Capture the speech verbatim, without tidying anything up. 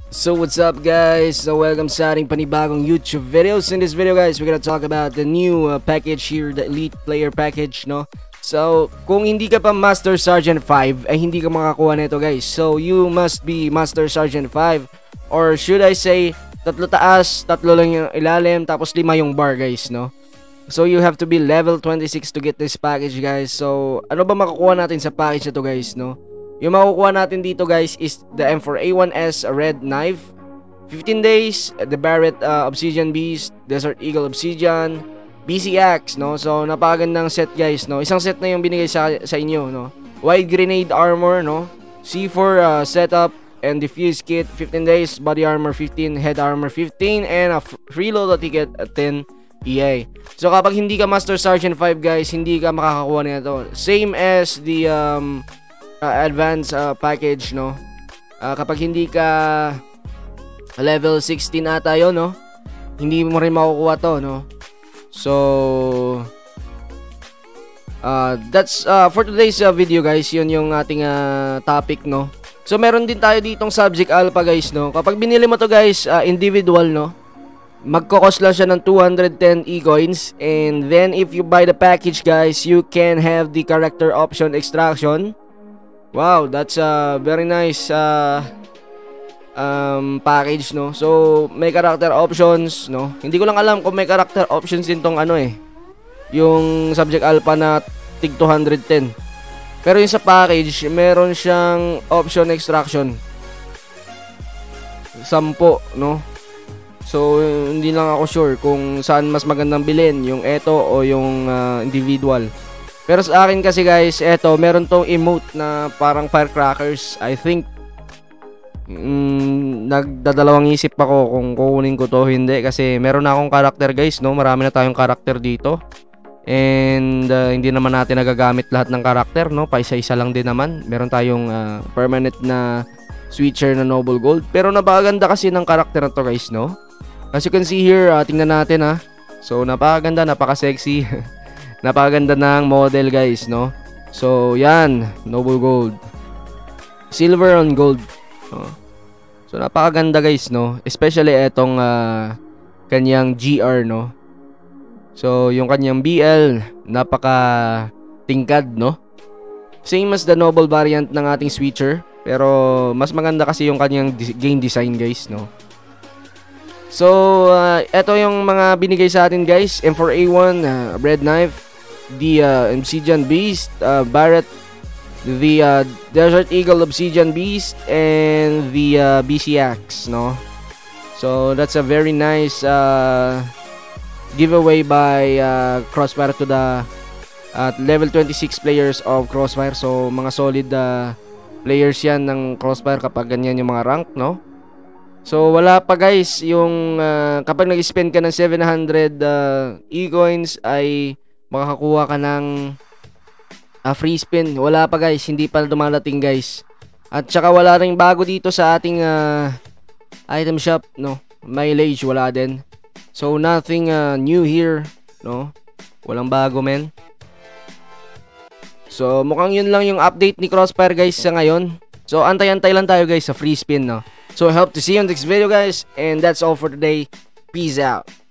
So what's up guys, so welcome sa ating panibagong YouTube videos. In this video guys, we're gonna talk about the new uh, package here, the Elite Player Package, no? So kung hindi ka pa Master Sergeant five ay hindi ka makakuha nito guys. So you must be Master Sergeant five, or should I say tatlo taas, tatlo lang yung ilalim, tapos lima yung bar guys, no? So you have to be level twenty-six to get this package guys. So ano ba makukuha natin sa package na to guys, no? Yung makukuha natin dito guys is the M four A one S Red Knife, fifteen days, the Barrett uh, Obsidian Beast, Desert Eagle Obsidian, B C Axe, no? So napakagandang set guys, no? Isang set na yung binigay sa, sa inyo, no? Wide Grenade Armor, no? C four uh, Setup and Diffuse Kit, fifteen days, Body Armor fifteen, Head Armor fifteen, and a Freeload ticket at ten E A. So kapag hindi ka Master Sergeant five guys, hindi ka makakakuha nito. Same as the um, uh, advanced uh, package, no? Uh, kapag hindi ka level sixteen ata yun, no? Hindi mo rin makukuha to, no? So uh, that's uh, for today's uh, video guys. Yun yung ating uh, topic, no? So meron din tayo ditong subject alpha guys, no? Kapag binili mo to guys, uh, individual, no? Magkakos lang siya ng two hundred ten e-coins. And then if you buy the package guys, you can have the character option extraction. Wow, that's a very nice uh, um, package, no? So may character options, no? Hindi ko lang alam kung may character options din tong ano eh, yung subject alpha na tig two hundred ten. Pero yung sa package, meron siyang option extraction sampo, no? So hindi lang ako sure kung saan mas magandang bilhin, yung eto o yung uh, individual. Pero sa akin kasi guys, eto meron tong emote na parang firecrackers. I think mm, nagdadalawang isip ako kung kukunin ko to o hindi, kasi meron na akong karakter guys, no? Marami na tayong karakter dito. And uh, hindi naman natin nagagamit lahat ng karakter, no? Paisa-isa lang din naman. Meron tayong uh, permanent na switcher na noble gold. Pero napakaganda kasi ng karakter na to guys, no? As you can see here, uh, tingnan natin ha. So napakaganda, napaka-sexy. Napakaganda ng model guys, no? So yan, noble gold, silver on gold, no? So napakaganda guys, no? Especially etong uh, kanyang G R, no? So yung kanyang B L, napaka tingkad, no? Same as the noble variant ng ating switcher, pero mas maganda kasi yung kanyang game design guys, no? So uh, eto yung mga binigay sa atin guys. M four A one uh, Red Knife, the uh, Obsidian Beast, uh, Barrett, the uh, Desert Eagle Obsidian Beast, and the uh, B C Axe, no? So that's a very nice uh, giveaway by uh, Crossfire to the uh, level twenty-six players of Crossfire. So mga solid uh, players yan ng Crossfire kapag ganyan yung mga rank, no? So wala pa guys yung uh, kapag nag-spend ka ng seven hundred uh, e-coins ay makakakuha ka ng uh, free spin. Wala pa guys, hindi pa dumarating guys. At saka wala ring bago dito sa ating uh, item shop, no? Mileage wala din. So nothing uh, new here, no? Walang bago men. So mukhang yun lang yung update ni Crossfire guys sa ngayon. So antay-antay lang tayo guys sa free spin, no? So I hope to see you in the next video guys, and that's all for today. Peace out.